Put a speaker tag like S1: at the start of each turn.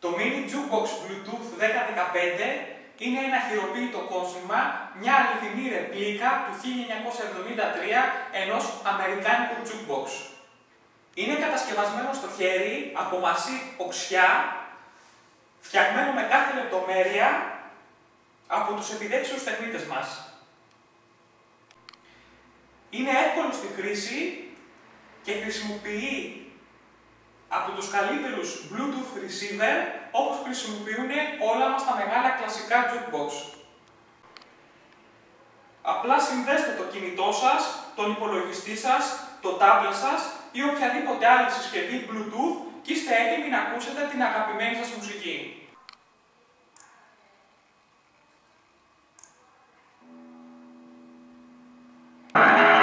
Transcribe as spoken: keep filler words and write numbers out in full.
S1: Το Mini Jukebox Bluetooth δέκα δεκαπέντε είναι ένα χειροποίητο κόσμημα, μια αληθινή ρεπλίκα του χίλια εννιακόσια εβδομήντα τρία ενός αμερικάνικου jukebox. Είναι κατασκευασμένο στο χέρι από μασίβ οξιά, φτιαγμένο με κάθε λεπτομέρεια από τους επιδέξιους τεχνίτες μας. Είναι εύκολο στη χρήση και χρησιμοποιεί από τους καλύτερους Bluetooth receiver, όπως χρησιμοποιούν όλα μας τα μεγάλα κλασικά jukebox. Απλά συνδέστε το κινητό σας, τον υπολογιστή σας, το tablet σας ή οποιαδήποτε άλλη συσκευή Bluetooth και είστε έτοιμοι να ακούσετε την αγαπημένη σας μουσική.
S2: Bye.